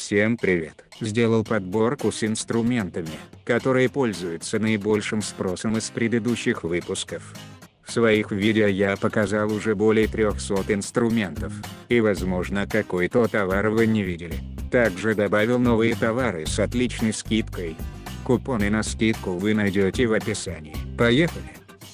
Всем привет! Сделал подборку с инструментами, которые пользуются наибольшим спросом из предыдущих выпусков. В своих видео я показал уже более 300 инструментов, и возможно какой-то товар вы не видели. Также добавил новые товары с отличной скидкой. Купоны на скидку вы найдете в описании. Поехали!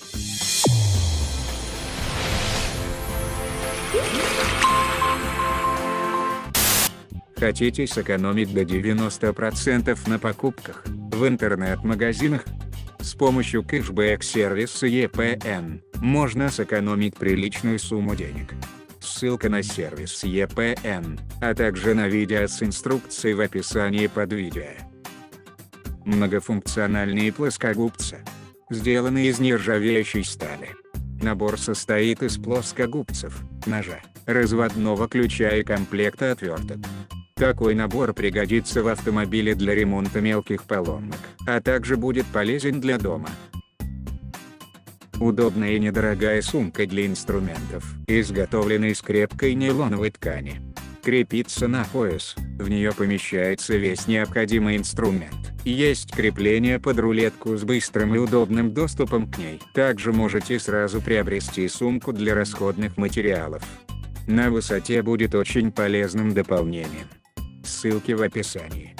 Хотите сэкономить до 90% на покупках в интернет-магазинах? С помощью кэшбэк-сервиса EPN можно сэкономить приличную сумму денег. Ссылка на сервис EPN, а также на видео с инструкцией в описании под видео. Многофункциональные плоскогубцы. Сделаны из нержавеющей стали. Набор состоит из плоскогубцев, ножа, разводного ключа и комплекта отверток. Такой набор пригодится в автомобиле для ремонта мелких поломок, а также будет полезен для дома. Удобная и недорогая сумка для инструментов, изготовлена из крепкой нейлоновой ткани. Крепится на пояс, в нее помещается весь необходимый инструмент. Есть крепление под рулетку с быстрым и удобным доступом к ней. Также можете сразу приобрести сумку для расходных материалов. На высоте будет очень полезным дополнением. Ссылки в описании.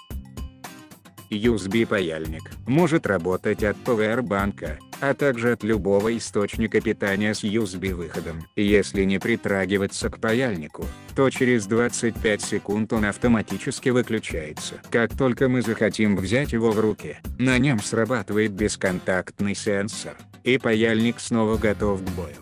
USB-паяльник может работать от пауэрбанка, а также от любого источника питания с USB-выходом. Если не притрагиваться к паяльнику, то через 25 секунд он автоматически выключается. Как только мы захотим взять его в руки, на нем срабатывает бесконтактный сенсор, и паяльник снова готов к бою.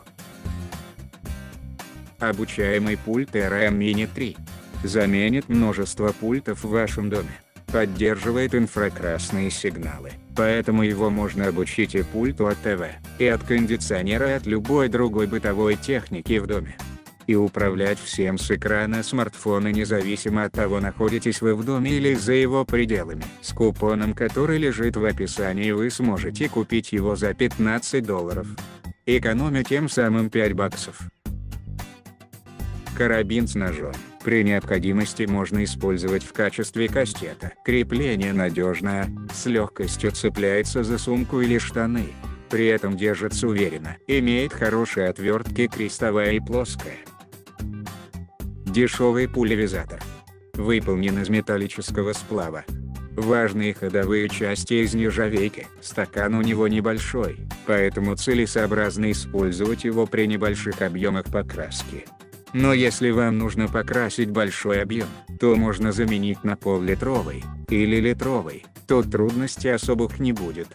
Обучаемый пульт RM Mini 3 заменит множество пультов в вашем доме. Поддерживает инфракрасные сигналы, поэтому его можно обучить и пульту от ТВ, и от кондиционера, и от любой другой бытовой техники в доме. И управлять всем с экрана смартфона независимо от того, находитесь вы в доме или за его пределами. С купоном, который лежит в описании, вы сможете купить его за $15, экономя тем самым $5. Карабин с ножом. При необходимости можно использовать в качестве кастета. Крепление надежное, с легкостью цепляется за сумку или штаны. При этом держится уверенно. Имеет хорошие отвертки, крестовая и плоская. Дешевый пульверизатор. Выполнен из металлического сплава. Важные ходовые части из нержавейки. Стакан у него небольшой, поэтому целесообразно использовать его при небольших объемах покраски. Но если вам нужно покрасить большой объем, то можно заменить на пол-литровый или литровый, тут трудностей особых не будет.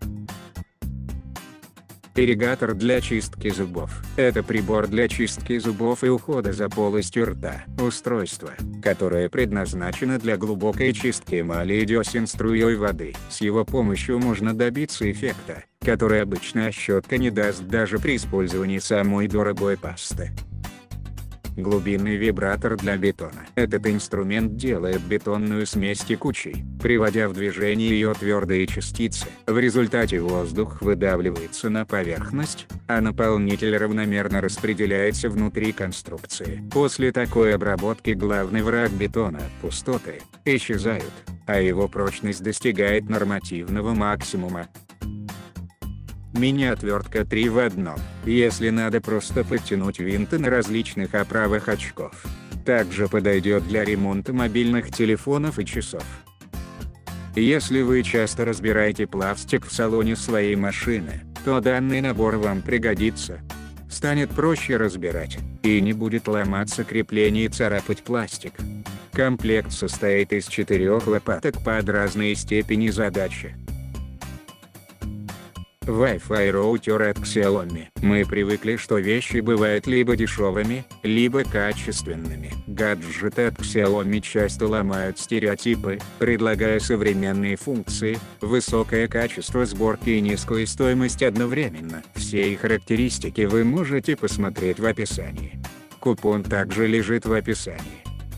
Ирригатор для чистки зубов. Это прибор для чистки зубов и ухода за полостью рта. Устройство, которое предназначено для глубокой чистки эмали и десен струей воды. С его помощью можно добиться эффекта, который обычная щетка не даст даже при использовании самой дорогой пасты. Глубинный вибратор для бетона. Этот инструмент делает бетонную смесь текучей, приводя в движение ее твердые частицы. В результате воздух выдавливается на поверхность, а наполнитель равномерно распределяется внутри конструкции. После такой обработки главный враг бетона – пустоты – исчезают, а его прочность достигает нормативного максимума. Мини-отвертка 3 в 1, если надо просто подтянуть винты на различных оправах очков. Также подойдет для ремонта мобильных телефонов и часов. Если вы часто разбираете пластик в салоне своей машины, то данный набор вам пригодится. Станет проще разбирать, и не будет ломаться крепление и царапать пластик. Комплект состоит из 4 лопаток под разные степени задачи. Wi-Fi роутер от Xiaomi. Мы привыкли, что вещи бывают либо дешевыми, либо качественными. Гаджеты от Xiaomi часто ломают стереотипы, предлагая современные функции, высокое качество сборки и низкую стоимость одновременно. Все их характеристики вы можете посмотреть в описании. Купон также лежит в описании.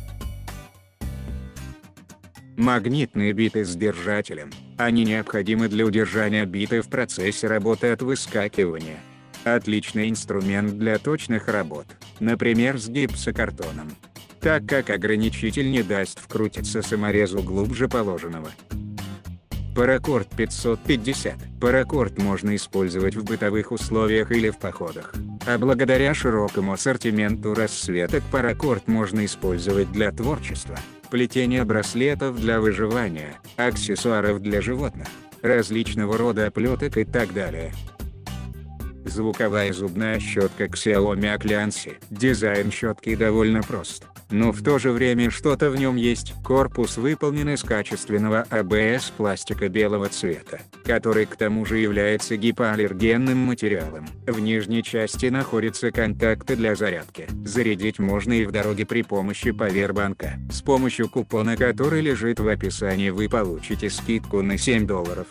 Магнитные биты с держателем. Они необходимы для удержания биты в процессе работы от выскакивания. Отличный инструмент для точных работ, например с гипсокартоном. так как ограничитель не даст вкрутиться саморезу глубже положенного. Паракорд 550. Паракорд можно использовать в бытовых условиях или в походах. А благодаря широкому ассортименту расцветок паракорд можно использовать для творчества, плетения браслетов для выживания, аксессуаров для животных, различного рода оплеток и так далее. Звуковая зубная щетка Xiaomi Clancy. Дизайн щетки довольно прост, но в то же время что-то в нем есть. Корпус выполнен из качественного ABS пластика белого цвета, который к тому же является гипоаллергенным материалом. В нижней части находятся контакты для зарядки. Зарядить можно и в дороге при помощи павербанка. С помощью купона, который лежит в описании, вы получите скидку на $7.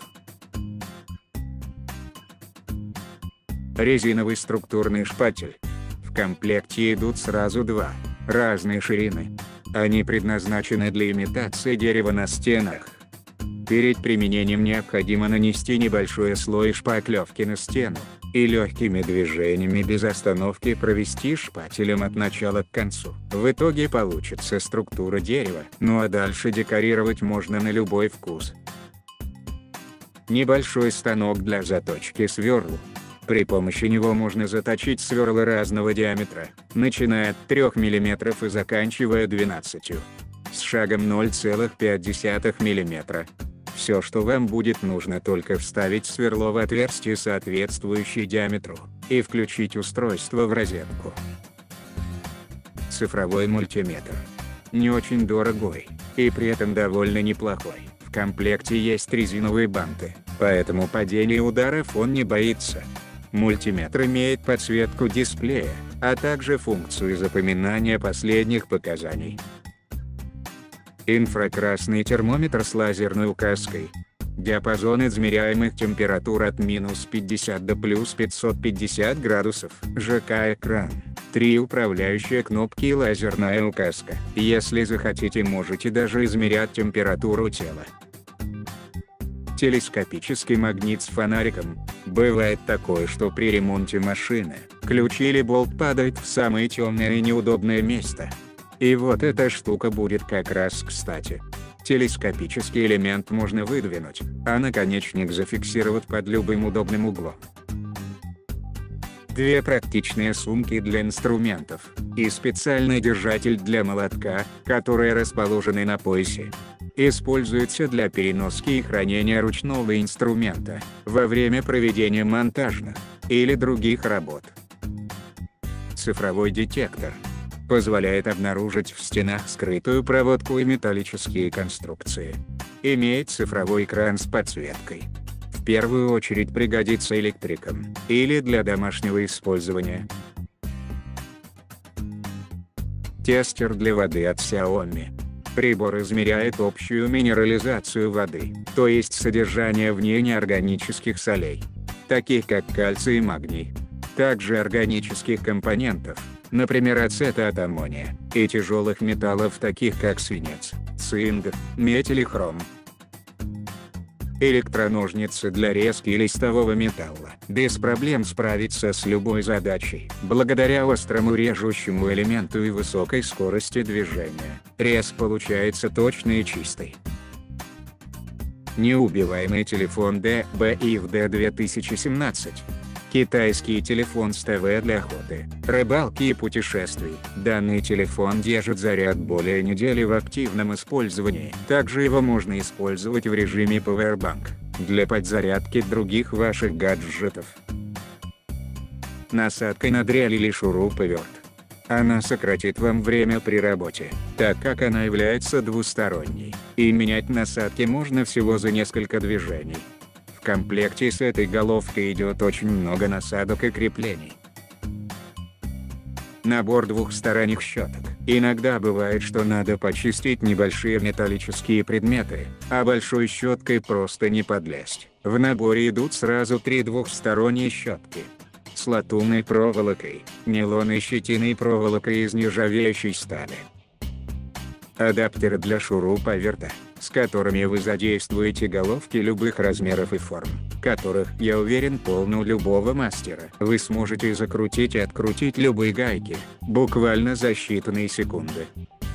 Резиновый структурный шпатель. В комплекте идут сразу два разные ширины. Они предназначены для имитации дерева на стенах. Перед применением необходимо нанести небольшой слой шпаклевки на стену, и легкими движениями без остановки провести шпателем от начала к концу. В итоге получится структура дерева, ну а дальше декорировать можно на любой вкус. Небольшой станок для заточки сверл. При помощи него можно заточить сверла разного диаметра, начиная от 3 мм и заканчивая 12 с шагом 0,5 мм. Все, что вам будет нужно, только вставить сверло в отверстие, соответствующее диаметру, и включить устройство в розетку. Цифровой мультиметр. Не очень дорогой, и при этом довольно неплохой. В комплекте есть резиновые банты, поэтому падения и ударов он не боится. Мультиметр имеет подсветку дисплея, а также функцию запоминания последних показаний. Инфракрасный термометр с лазерной указкой. Диапазон измеряемых температур от -50 до +550 градусов. ЖК-экран. 3 управляющие кнопки и лазерная указка. Если захотите, можете даже измерять температуру тела. Телескопический магнит с фонариком. Бывает такое, что при ремонте машины ключ или болт падает в самое темное и неудобное место. И вот эта штука будет как раз кстати. Телескопический элемент можно выдвинуть, а наконечник зафиксировать под любым удобным углом. Две практичные сумки для инструментов, и специальный держатель для молотка, которые расположены на поясе. Используется для переноски и хранения ручного инструмента, во время проведения монтажных или других работ. Цифровой детектор. Позволяет обнаружить в стенах скрытую проводку и металлические конструкции. Имеет цифровой экран с подсветкой. В первую очередь пригодится электрикам, или для домашнего использования. Тестер для воды от Xiaomi. Прибор измеряет общую минерализацию воды, то есть содержание в ней неорганических солей, таких как кальций и магний. Также органических компонентов, например ацетат аммония, и тяжелых металлов, таких как свинец, цинк, медь или хром. Электроножницы для резки листового металла. Без проблем справиться с любой задачей, благодаря острому режущему элементу и высокой скорости движения. Рез получается точный и чистый. Неубиваемый телефон DBIFD 2017. Китайский телефон с ТВ для охоты, рыбалки и путешествий. Данный телефон держит заряд более недели в активном использовании. Также его можно использовать в режиме Powerbank, для подзарядки других ваших гаджетов. Насадка на дрель или шуруповерт. Она сократит вам время при работе, так как она является двусторонней, и менять насадки можно всего за несколько движений. В комплекте с этой головкой идет очень много насадок и креплений. Набор двухсторонних щеток. Иногда бывает, что надо почистить небольшие металлические предметы, а большой щеткой просто не подлезть. В наборе идут сразу 3 двухсторонние щетки. С латунной проволокой, нейлонной щетиной и проволокой из нержавеющей стали. Адаптеры для шуруповерта, с которыми вы задействуете головки любых размеров и форм, которых, я уверен, полно у любого мастера. Вы сможете закрутить и открутить любые гайки, буквально за считанные секунды.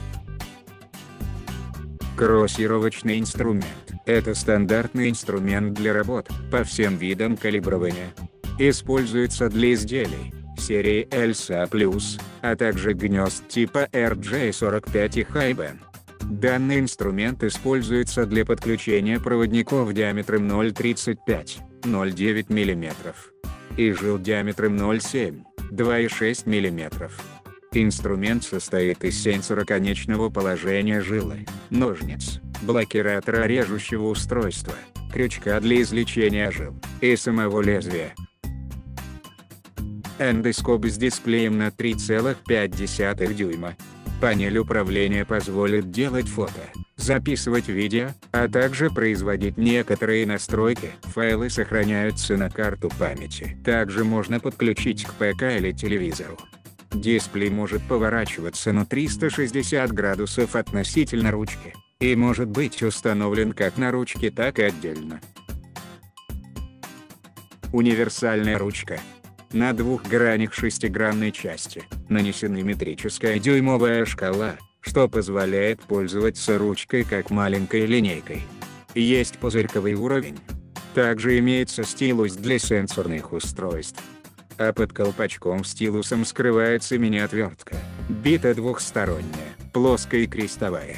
Кроссировочный инструмент – это стандартный инструмент для работ по всем видам калибрования. Используется для изделий серии LSA+, а также гнезд типа RJ45 и Hi-Ben. Данный инструмент используется для подключения проводников диаметром 0,35–0,9 мм и жил диаметром 0,7–2,6 мм. Инструмент состоит из сенсора-конечного положения жилы, ножниц, блокиратора режущего устройства, крючка для извлечения жил и самого лезвия. Эндоскоп с дисплеем на 3,5 дюйма. Панель управления позволит делать фото, записывать видео, а также производить некоторые настройки. Файлы сохраняются на карту памяти. Также можно подключить к ПК или телевизору. Дисплей может поворачиваться на 360 градусов относительно ручки, и может быть установлен как на ручке, так и отдельно. Универсальная ручка. На двух гранях шестигранной части нанесена метрическая дюймовая шкала, что позволяет пользоваться ручкой как маленькой линейкой. Есть пузырьковый уровень. Также имеется стилус для сенсорных устройств. А под колпачком стилусом скрывается мини-отвертка, бита двухсторонняя, плоская и крестовая.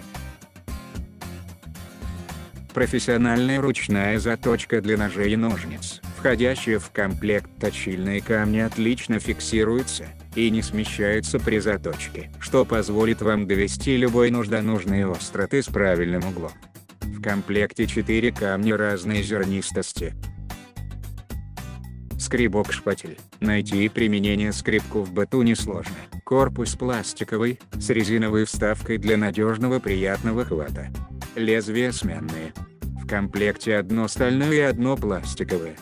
Профессиональная ручная заточка для ножей и ножниц. Входящие в комплект точильные камни отлично фиксируются и не смещаются при заточке, что позволит вам довести любой нож до нужной остроты с правильным углом. В комплекте 4 камня разной зернистости. Скребок-шпатель. Найти применение скребку в быту несложно. Корпус пластиковый, с резиновой вставкой для надежного приятного хвата. Лезвия сменные. В комплекте одно стальное и одно пластиковое.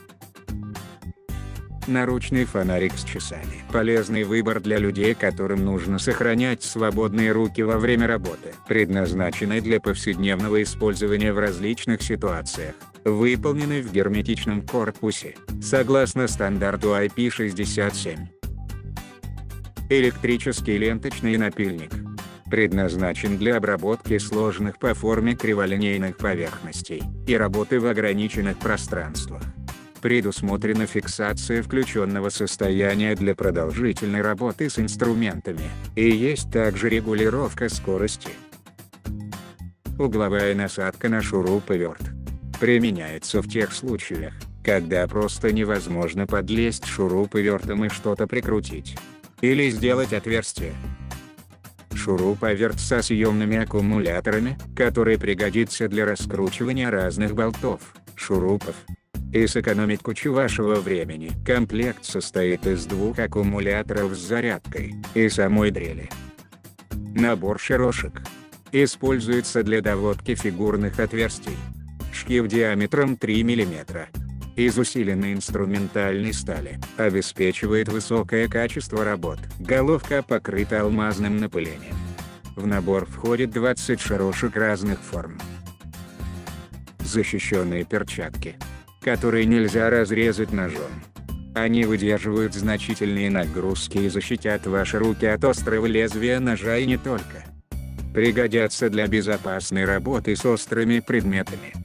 Наручный фонарик с часами. Полезный выбор для людей, которым нужно сохранять свободные руки во время работы. Предназначенный для повседневного использования в различных ситуациях. Выполненный в герметичном корпусе, согласно стандарту IP67. Электрический ленточный напильник. Предназначен для обработки сложных по форме криволинейных поверхностей и работы в ограниченных пространствах. Предусмотрена фиксация включенного состояния для продолжительной работы с инструментами, и есть также регулировка скорости. Угловая насадка на шуруповерт. Применяется в тех случаях, когда просто невозможно подлезть шуруповертом и что-то прикрутить. Или сделать отверстие. Шуруповерт со съемными аккумуляторами, который пригодится для раскручивания разных болтов, шурупов. И сэкономить кучу вашего времени. Комплект состоит из 2 аккумуляторов с зарядкой и самой дрели. Набор шарошек. Используется для доводки фигурных отверстий. Шкив диаметром 3 мм. Из усиленной инструментальной стали. Обеспечивает высокое качество работ. Головка покрыта алмазным напылением. В набор входит 20 шарошек разных форм. Защищенные перчатки, которые нельзя разрезать ножом. Они выдерживают значительные нагрузки и защитят ваши руки от острого лезвия ножа и не только. Пригодятся для безопасной работы с острыми предметами.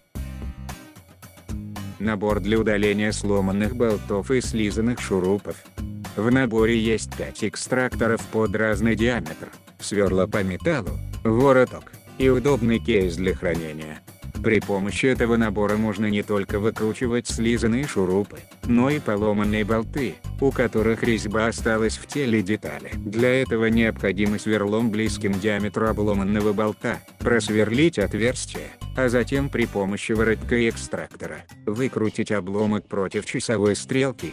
Набор для удаления сломанных болтов и слизанных шурупов. В наборе есть 5 экстракторов под разный диаметр, сверла по металлу, вороток и удобный кейс для хранения. При помощи этого набора можно не только выкручивать слизанные шурупы, но и поломанные болты, у которых резьба осталась в теле детали. Для этого необходимо сверлом близким к диаметру обломанного болта просверлить отверстие, а затем при помощи воротка и экстрактора выкрутить обломок против часовой стрелки.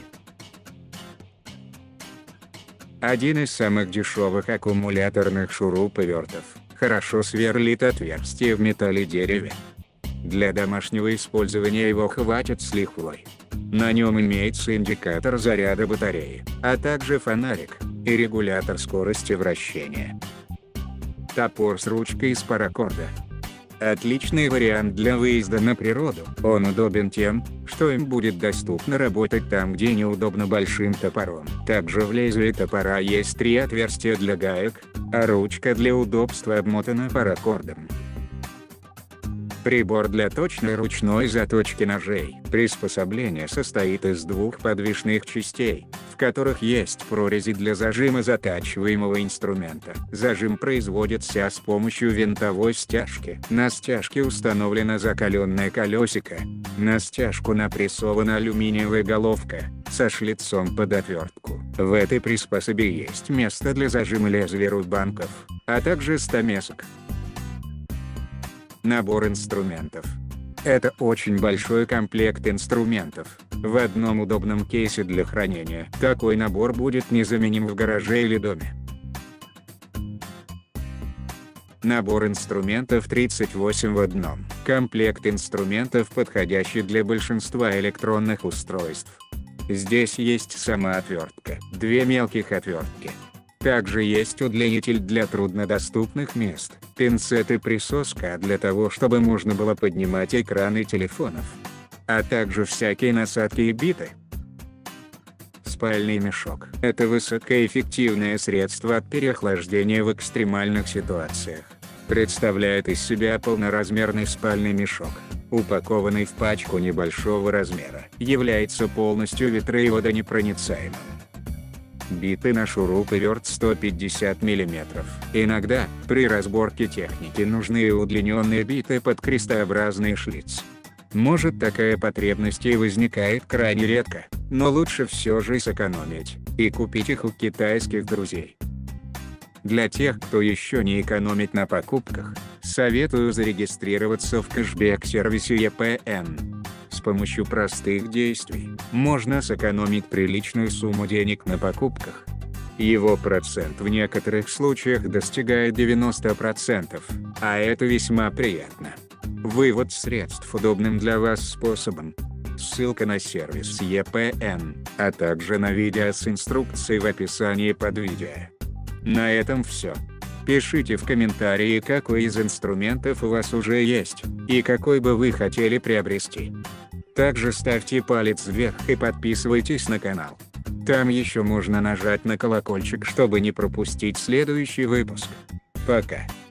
Один из самых дешевых аккумуляторных шуруповертов хорошо сверлит отверстие в металле и дереве. Для домашнего использования его хватит с лихвой. На нем имеется индикатор заряда батареи, а также фонарик и регулятор скорости вращения. Топор с ручкой из паракорда. Отличный вариант для выезда на природу. Он удобен тем, что им будет доступно работать там, где неудобно большим топором. Также в лезвии топора есть 3 отверстия для гаек, а ручка для удобства обмотана паракордом. Прибор для точной ручной заточки ножей. Приспособление состоит из двух подвижных частей, в которых есть прорези для зажима затачиваемого инструмента. Зажим производится с помощью винтовой стяжки. На стяжке установлено закаленное колесико. На стяжку напрессована алюминиевая головка со шлицом под отвертку. В этой приспособе есть место для зажима лезвия рубанков, а также стамесок. Набор инструментов. Это очень большой комплект инструментов, в одном удобном кейсе для хранения. Такой набор будет незаменим в гараже или доме. Набор инструментов 38 в одном. Комплект инструментов, подходящий для большинства электронных устройств. Здесь есть сама отвертка, две мелких отвертки. Также есть удлинитель для труднодоступных мест, пинцет и присоска для того, чтобы можно было поднимать экраны телефонов. А также всякие насадки и биты. Спальный мешок. Это высокоэффективное средство от переохлаждения в экстремальных ситуациях. Представляет из себя полноразмерный спальный мешок, упакованный в пачку небольшого размера. Является полностью ветро- и водонепроницаемым. Биты на шуруповерт 150 мм. Иногда, при разборке техники, нужны удлиненные биты под крестообразный шлиц. Может, такая потребность и возникает крайне редко, но лучше все же сэкономить и купить их у китайских друзей. Для тех, кто еще не экономит на покупках, советую зарегистрироваться в кэшбэк-сервисе EPN. С помощью простых действий можно сэкономить приличную сумму денег на покупках. Его процент в некоторых случаях достигает 90%, а это весьма приятно. Вывод средств удобным для вас способом. Ссылка на сервис EPN, а также на видео с инструкцией в описании под видео. На этом все. Пишите в комментарии, какой из инструментов у вас уже есть, и какой бы вы хотели приобрести. Также ставьте палец вверх и подписывайтесь на канал. Там еще можно нажать на колокольчик, чтобы не пропустить следующий выпуск. Пока.